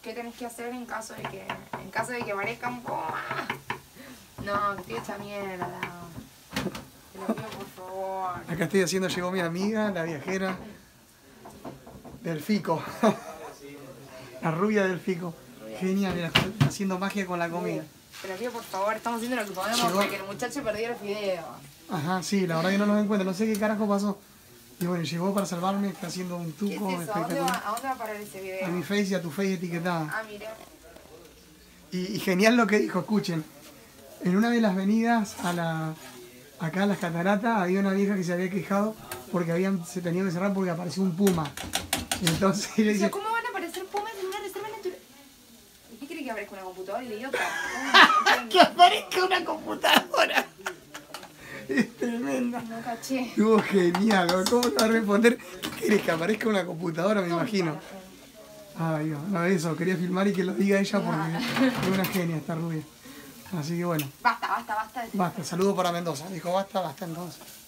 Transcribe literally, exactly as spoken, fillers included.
¿Qué tenés que hacer en caso de que, en caso de que parezca un poco... No, que estoy hecha mierda. Te lo pido por favor. Acá estoy haciendo, llegó mi amiga, la viajera del Fico. La rubia del Fico. Genial, mira, haciendo magia con la comida. Te lo pido por favor, estamos haciendo lo que podemos Llegó. porque el muchacho perdió los videos. Ajá, sí, la verdad que no los encuentro, no sé qué carajo pasó. Y bueno, llegó para salvarme, está haciendo un ¿Qué es tuco eso? ¿A dónde, va, espectacular. ¿A dónde va a parar ese video? A mi face y a tu face etiquetada. Ah, mira. Y, y genial lo que dijo, escuchen. En una de las venidas a la, acá a las cataratas había una vieja que se había quejado porque habían, se tenían que cerrar porque apareció un puma. Y entonces le O sea, dice, ¿cómo van a aparecer pumas en una reserva natural? ¿Qué cree que aparezca una computadora, el idiota? ¡que aparezca una computadora! Es tremenda. No caché. Estuvo genial, ¿no? ¿Cómo te va a responder? ¿Qué querés, que aparezca una computadora, me imagino? Ay, Dios, no, eso, quería filmar y que lo diga ella porque es una genia esta rubia. Así que bueno, Basta, basta, basta. de- basta, saludo para Mendoza. Dijo basta, basta entonces.